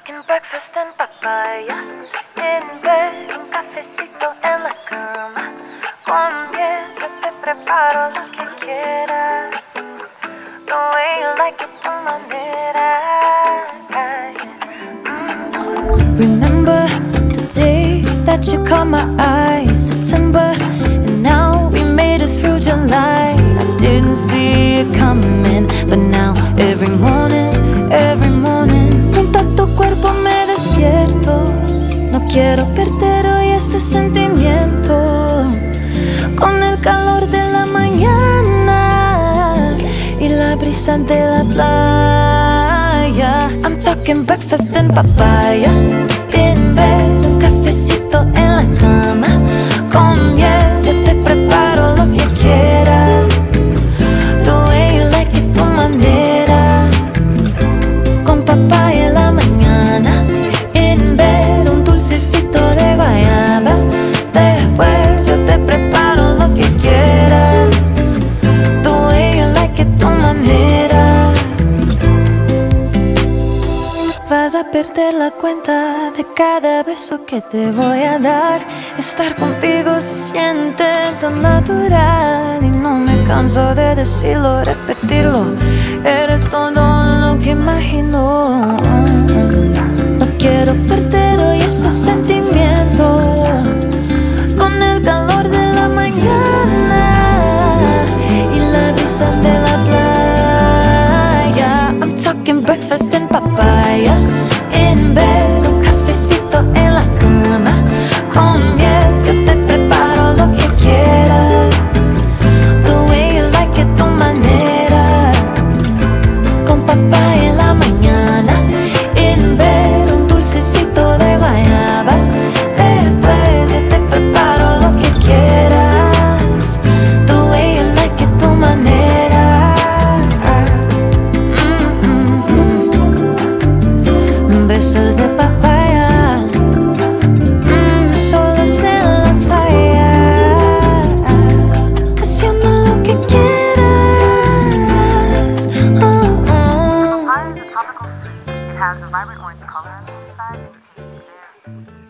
talking breakfast and papaya. En bed, un cafecito en la cama. Con miel, yo te preparo lo que quieras. The way you like it, tu manera. Remember the day that you caught my eyes, September, and now we made it through July. I didn't see it coming, but now every morning, junto a tu cuerpo me despierto. No quiero perder hoy este sentimiento. Con el calor de la mañana y la brisa de la playa. I'm talking breakfast and papaya. En bed, un cafecito en la cama. Con miel, yo te preparo lo que quieras. The way you like it, tu manera. Con papaya en la mañana. En bed, un dulcecito de guayaba. Después yo te preparo lo que quieras. The way you like it, tu manera. Vas a perder la cuenta de cada beso que te voy a dar. Estar contigo se siente tan natural. Y no me canso de decirlo, repetirlo. Eres todo lo que imagino. No quiero perder hoy este sentimiento. Con el calor de la mañana y la brisa de la playa. I'm talking breakfast and papaya. En bed, un cafecito en la cama. Con miel, yo te preparo lo que quieras. The way you like it, tu manera. Con papaya en la mañana. En bed, un dulcecito de guayaba. Después yo te preparo lo que quieras. The way you like it, tu manera. Besos de papaya, solos en la playa, haciendo lo que quieras. Papaya is a tropical sweet. It has a vibrant orange color on the inside and tastes very sweet.